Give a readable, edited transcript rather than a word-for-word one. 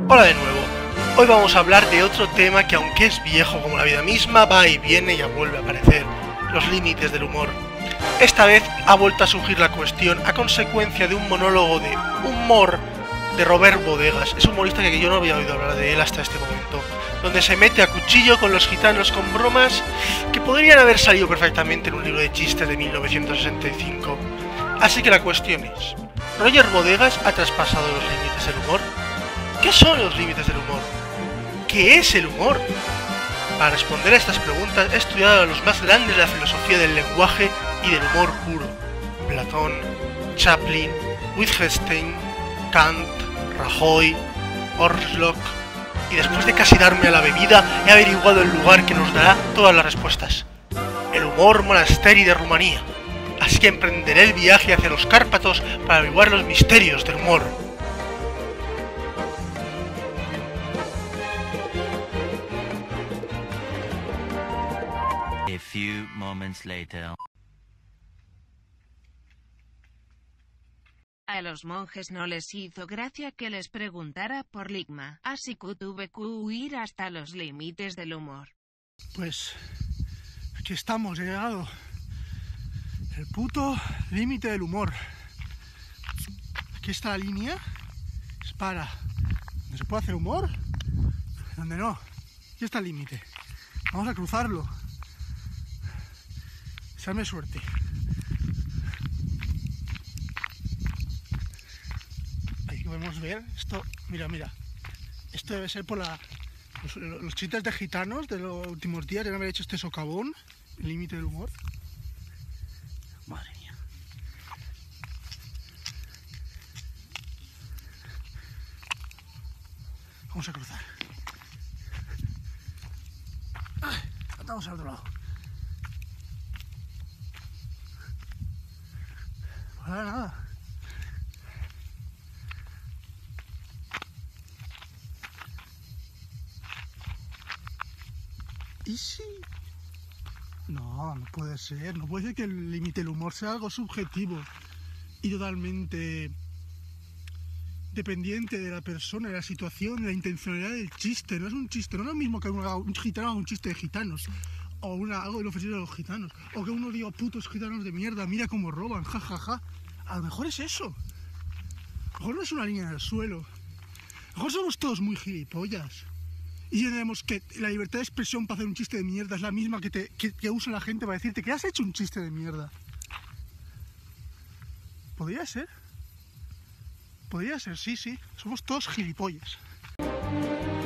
Hola de nuevo. Hoy vamos a hablar de otro tema que, aunque es viejo como la vida misma, va y viene y ya vuelve a aparecer: los límites del humor. Esta vez ha vuelto a surgir la cuestión a consecuencia de un monólogo de humor de Robert Bodegas. Es un humorista que yo no había oído hablar de él hasta este momento, donde se mete a cuchillo con los gitanos con bromas que podrían haber salido perfectamente en un libro de chistes de 1965. Así que la cuestión es: ¿Roger Bodegas ha traspasado los límites del humor? ¿Qué son los límites del humor? ¿Qué es el humor? Para responder a estas preguntas he estudiado a los más grandes de la filosofía del lenguaje y del humor puro: Platón, Chaplin, Wittgenstein, Kant, Rajoy, Orlok, y después de casi darme a la bebida he averiguado el lugar que nos dará todas las respuestas: el humor monasteri de Rumanía. Así que emprenderé el viaje hacia los Cárpatos para averiguar los misterios del humor. A few moments later. A los monjes no les hizo gracia que les preguntara por Ligma, así que tuve que huir hasta los límites del humor. Pues aquí estamos, he llegado. El puto límite del humor. Aquí está la línea. Es para donde se puede hacer humor, donde no. Aquí está el límite. Vamos a cruzarlo. Deseadme suerte. Ahí podemos ver esto. Mira. Esto debe ser por los chistes de gitanos de los últimos días. Deben haber hecho este socavón. El límite del humor. Madre mía. Vamos a cruzar. Estamos al otro lado. Nada. ¿Y si? No puede ser. No puede ser que el límite del humor sea algo subjetivo y totalmente dependiente de la persona, de la situación, de la intencionalidad del chiste. No es un chiste, no es lo mismo que un gitano haga un chiste de gitanos, o algo inofensivo de los gitanos, o que uno diga: putos gitanos de mierda, mira cómo roban, jajaja. A lo mejor es eso. A lo mejor no es una línea en el suelo. A lo mejor somos todos muy gilipollas y tenemos que la libertad de expresión para hacer un chiste de mierda es la misma que usa la gente para decirte que has hecho un chiste de mierda. Podría ser, sí. Somos todos gilipollas.